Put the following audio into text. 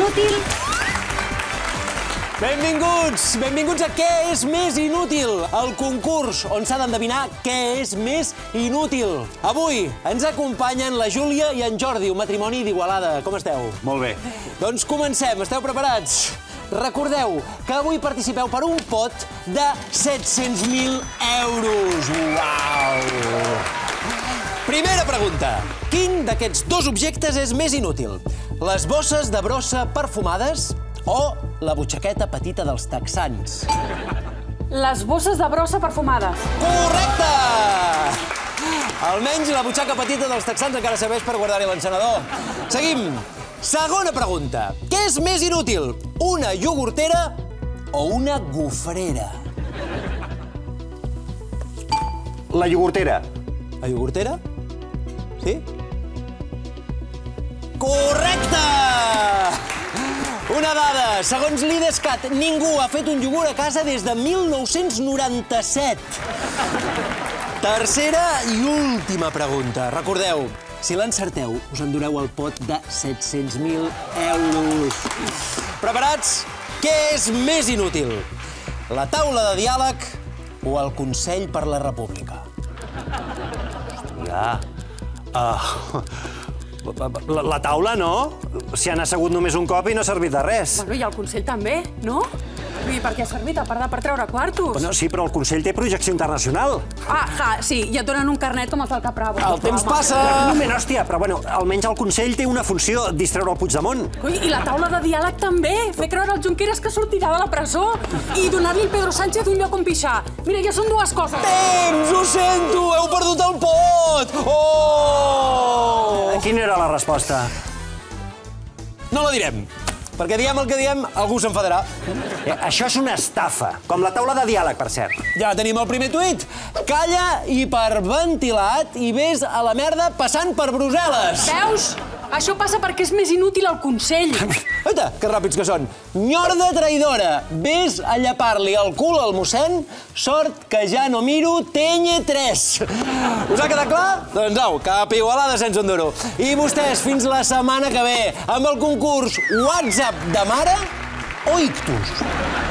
inútil? Benvinguts a Què és més inútil? El concurs on s'ha d'endevinar què és més inútil. Avui ens acompanyen la Júlia i en Jordi, un matrimoni d'Igualada. Com esteu? Molt bé. Doncs comencem. Esteu preparats? Recordeu que avui participeu per un pot de 700.000 euros. Uau! Primera pregunta. Quin d'aquests dos objectes és més inútil? Les bosses de brossa perfumades o la butxaqueta petita dels texans? Les bosses de brossa perfumades. Correcte! Almenys la butxaca petita dels texans encara serveix per guardar-hi l'encenedor. Seguim. Segona pregunta. Què és més inútil? Una iogurtera o una gofrera? La iogurtera. La iogurtera? Sí? Correcte! Una dada. Segons l'IDESCAT, ningú ha fet un iogurt a casa des de 1997. Tercera i última pregunta. Recordeu, si l'encerteu, us endureu el pot de 700.000 euros. Preparats? Què és més inútil? La taula de diàleg o el Consell per la República? Hòstia. La taula, no? S'hi han assegut només un cop i no ha servit de res. Bueno, i el Consell també, no? I per què ha servit? A part de per treure quartos. Bueno, sí, però el Consell té projecció internacional. Sí, i et donen un carnet com els del Capravo. El temps passa! Un moment, hòstia, però bueno, almenys el Consell té una funció, distreure el Puigdemont. Ui, i la taula de diàleg també. Fer creure al Junqueras que sortirà de la presó i donar-li al Pedro Sánchez un lloc on pixar. Mira, ja són dues coses. Temps! Ho sento! Heu perdut el pot! Oh! Quina era la resposta? No la direm. Perquè diem el que diem, algú s'enfadarà. Això és una estafa, com la taula de diàleg, per cert. Ja tenim el primer tuit. Calla hiperventilat i ves a la merda passant per Brussel·les. Veus? Això passa perquè és més inútil el Consell. Oita, que ràpids que són. Nyorda traïdora, ves a llepar-li el cul al mossèn, sort que ja no miro TN3. Us ha quedat clar? Doncs au, cap Igualada sense un duro. I vostès, fins la setmana que ve, amb el concurs WhatsApp de mare o ictus?